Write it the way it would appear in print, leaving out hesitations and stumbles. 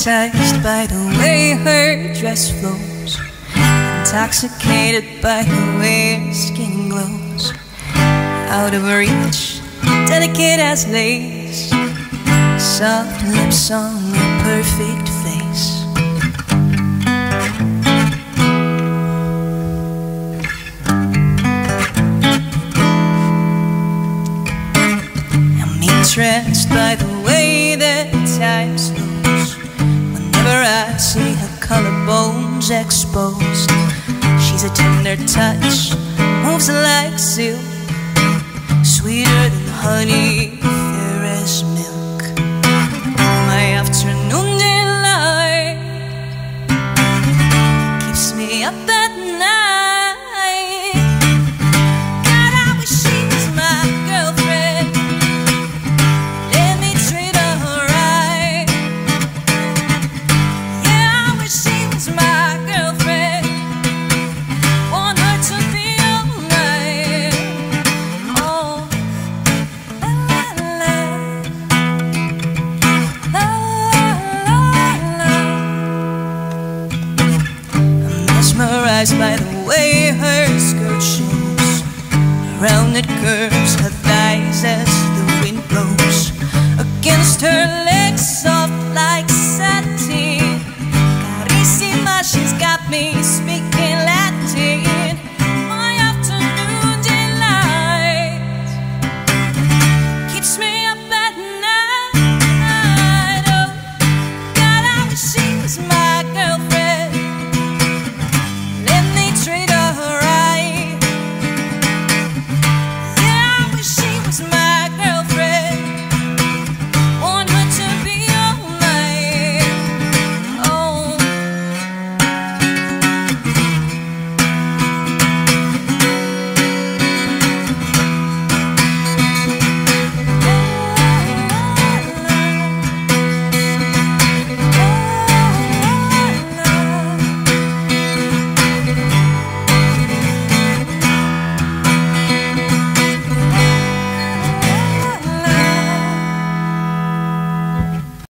hypnotized by the way her dress flows, intoxicated by the way her skin glows. Out of reach, delicate as lace, soft lips on a perfect face. I'm entranced by the way that time slows. Whenever I see her collarbones exposed, she's a tender touch, moves like silk, sweeter than honey, fair as milk. My afternoon delight keeps me up at night. God, I wish she was my girlfriend. Let me treat her right. Yeah, I wish she was my girlfriend. Want her to be alright. Oh, mesmerized by the way her skirt shows, around it curves her thighs as the wind blows against her